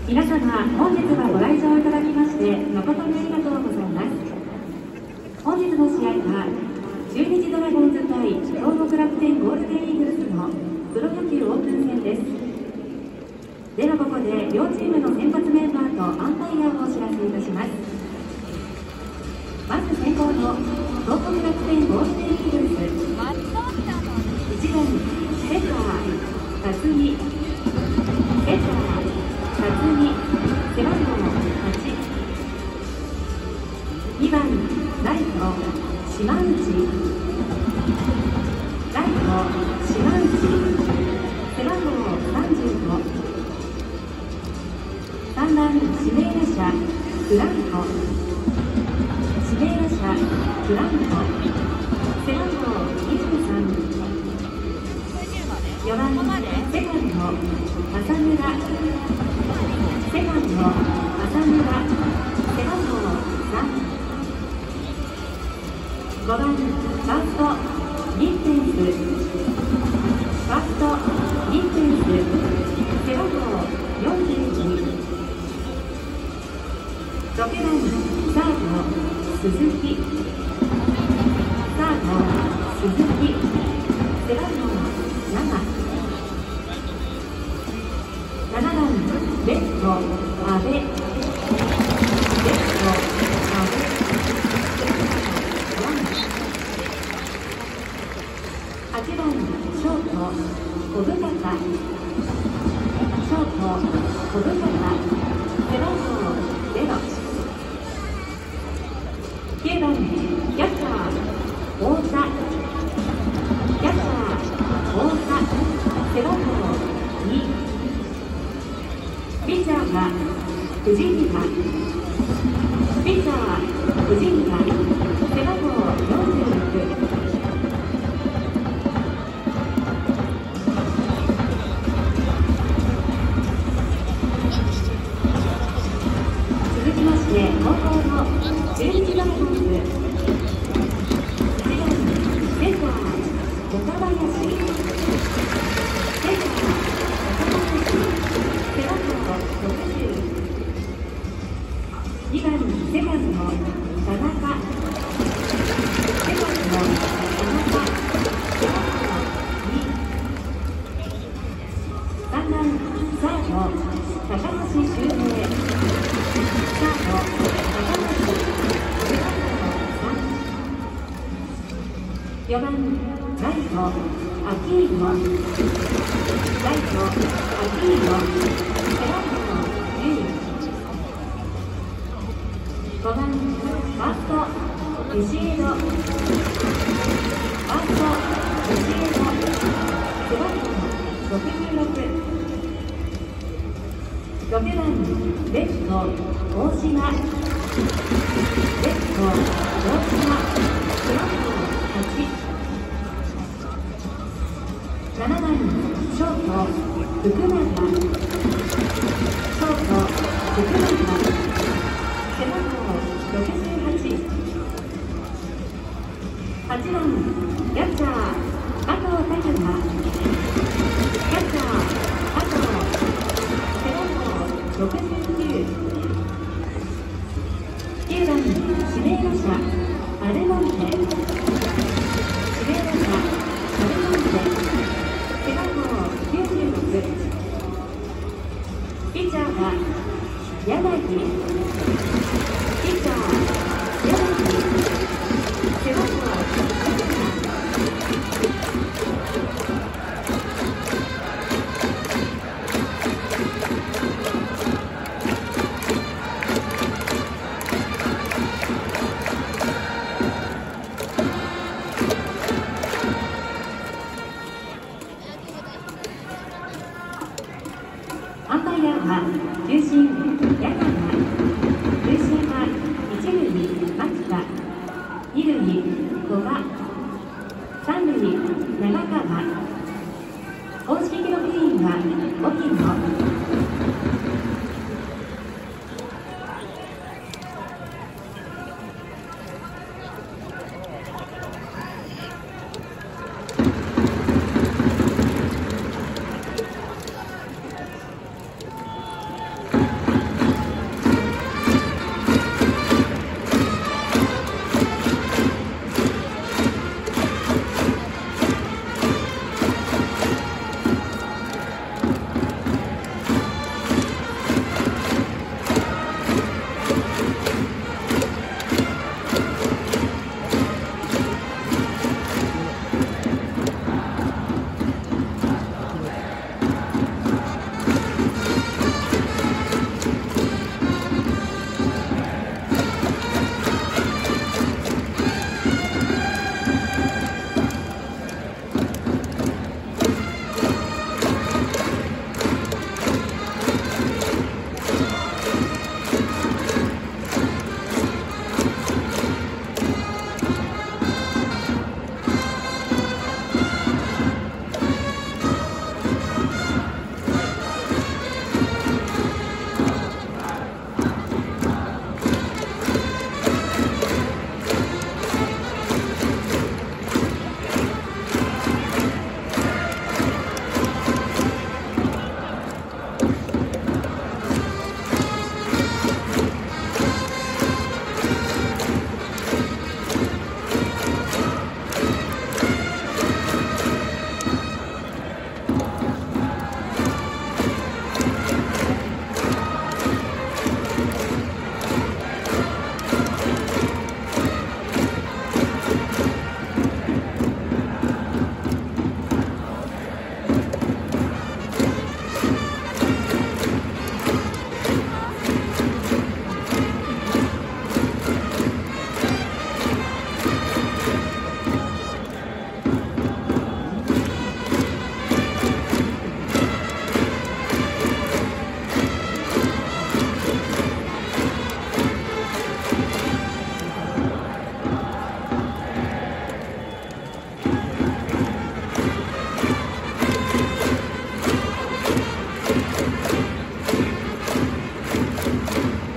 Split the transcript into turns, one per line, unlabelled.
皆様、本日はご来場いただきまして誠にありがとうございます。本日の試合は中日ドラゴンズ対東北楽天ゴールデンイーグルスのプロ野球オープン戦です。ではここで両チームの先発メンバーとアンパイアをお知らせいたします。まず先攻の東北楽天ゴールデンイーグルス、1番センター辰巳、センター辰巳背番号8、2番ライト島内、ライト島内背番号35、3番指名打者フランコ、指名打者フランコ背番号23、4番セカンド浅村、セカンド浅村背番号3、5番ファーストリッテンス、ファーストリッテンス背番号42、6番サード鈴木、サード鈴木背番号7、7番レフト阿部、レフト阿部8番ショート小深田、ショート小深田背番号0、9番キャッチャー太田、キャッチャー太田背番号2、ピッチャーが藤平、ピッチャー藤平背番号46、続きまして後攻の中日ドラゴンズ、1番センター岡林、センター岡林背番号60、2番セカンド田中、セカンド田中背番号2、3番サード高橋周平、サード高橋背番号3、4番ライトアキーノ、ライトアキーノ背番号10、5番ファーストビシエド、ファーストビシエド背番号66、6番レフト大島、レフト大島背番号8、7番ショート福永、ショート福永背番号68、8番キャッチャー加藤拓磨、キャッチャー加藤背番号69、9番指名打者アルモンテ、指名打者アルモンテ背番号96、ピッチャーが柳、ピッチャー柳背番号アンパイアは球審柳川、塁審は一塁牧田、二塁古賀、三塁長川、公式記録員は沖野。 ます。